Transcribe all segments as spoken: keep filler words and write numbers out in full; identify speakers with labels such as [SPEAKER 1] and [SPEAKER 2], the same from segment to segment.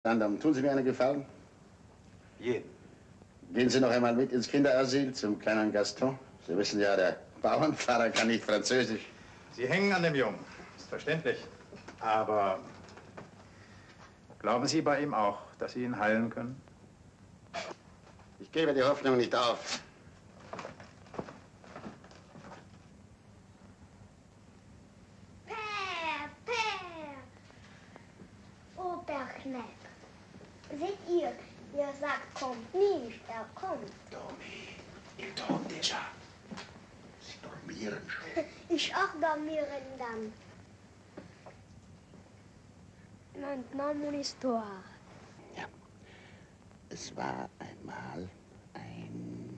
[SPEAKER 1] Dann tun Sie mir einen Gefallen.
[SPEAKER 2] Jeden.
[SPEAKER 1] Gehen Sie noch einmal mit ins Kinderasyl zum kleinen Gaston. Sie wissen ja, der Bauernpfarrer kann nicht Französisch.
[SPEAKER 2] Sie hängen an dem Jungen, ist verständlich. Aber glauben Sie bei ihm auch, dass Sie ihn heilen können?
[SPEAKER 1] Ich gebe die Hoffnung nicht auf.
[SPEAKER 3] Per, Per! Oberknepp. Seht ihr, ihr sagt, kommt nicht, er kommt.
[SPEAKER 1] Tommy, il dort déjà. Sie dormieren schon.
[SPEAKER 3] Ich auch dormieren dann. Maintenant mon histoire.
[SPEAKER 1] Ja, es war einmal ein...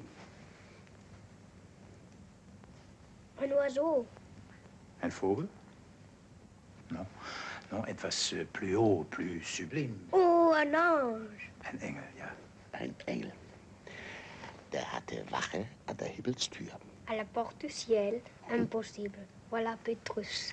[SPEAKER 3] Ein Oiseau.
[SPEAKER 2] Ein Vogel? Non, non, etwas äh, plus haut, plus sublime.
[SPEAKER 3] Oh, ein Ange.
[SPEAKER 2] Ein Engel, ja.
[SPEAKER 1] Ein Engel. Der hatte Wache an der Himmelstür.
[SPEAKER 3] À la porte du ciel, impossible. Voilà Petrus.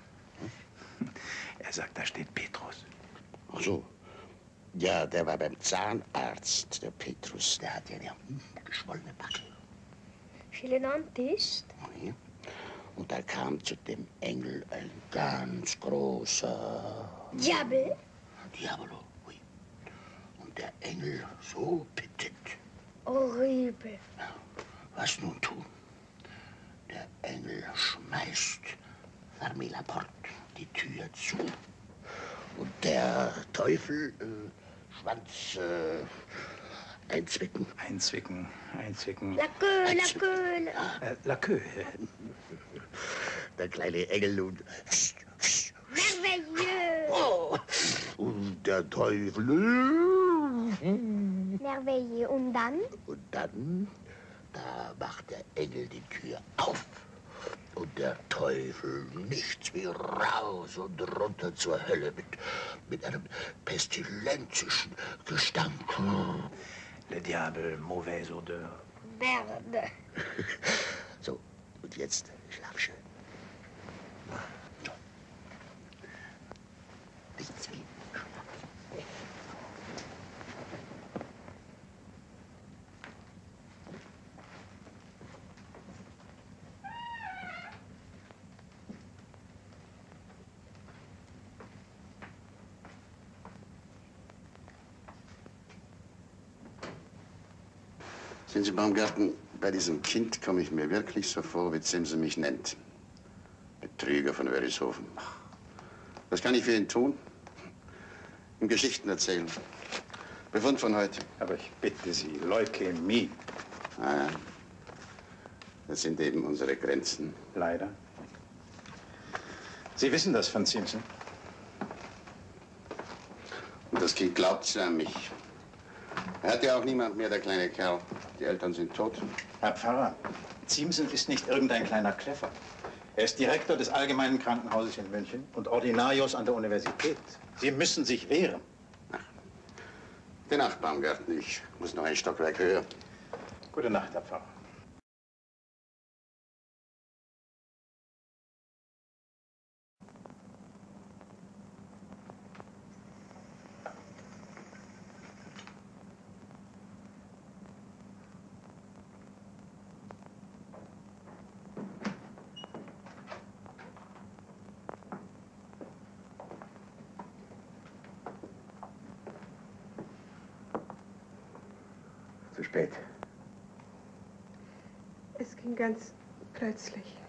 [SPEAKER 2] Er sagt, da steht Petrus.
[SPEAKER 1] Ach so. Ja, der war beim Zahnarzt, der Petrus. Der hat ja eine geschwollene Backe.
[SPEAKER 3] Chez le dentiste.
[SPEAKER 1] Ja. Und da kam zu dem Engel ein ganz großer...
[SPEAKER 3] Diable.
[SPEAKER 1] Diabolo, oui. Und der Engel so petit.
[SPEAKER 3] Horrible.
[SPEAKER 1] Ja, was nun tun? Der Engel schmeißt fermi la porte, die Tür zu. Und der Teufel, äh, Schwanz, äh, einzwicken.
[SPEAKER 2] Einzwicken, einzwicken.
[SPEAKER 3] La queue, la queue.
[SPEAKER 2] Äh, la queue.
[SPEAKER 1] Der kleine Engel nun.
[SPEAKER 3] Merveilleux.
[SPEAKER 1] Oh, und der Teufel.
[SPEAKER 3] Merveilleux. Und dann?
[SPEAKER 1] Und dann, da macht der Engel die Tür auf. Und der Teufel nichts wie raus und runter zur Hölle mit, mit einem pestilenzischen Gestank.
[SPEAKER 2] Le diable, mauvaise odeur.
[SPEAKER 3] Merde.
[SPEAKER 1] So, und jetzt schlaf schön. So. Nichts wie Schlaf. Sehen Sie, Baumgarten, bei diesem Kind komme ich mir wirklich so vor, wie Simson mich nennt. Betrüger von Wörishofen. Was kann ich für ihn tun? Ihm Geschichten erzählen. Befund von heute.
[SPEAKER 2] Aber ich bitte Sie, Leukämie.
[SPEAKER 1] Ah, ja. Das sind eben unsere Grenzen.
[SPEAKER 2] Leider. Sie wissen das von Simpson.
[SPEAKER 1] Und das Kind glaubt ja an mich. Er hat ja auch niemand mehr, der kleine Kerl. Die Eltern sind tot.
[SPEAKER 2] Herr Pfarrer, Ziemsen ist nicht irgendein kleiner Kleffer. Er ist Direktor des Allgemeinen Krankenhauses in München und Ordinarius an der Universität. Sie müssen sich wehren.
[SPEAKER 1] Ach. Gute Nacht, Baumgarten. Ich muss noch ein Stockwerk höher.
[SPEAKER 2] Gute Nacht, Herr Pfarrer.
[SPEAKER 1] Zu spät.
[SPEAKER 4] Es ging ganz plötzlich.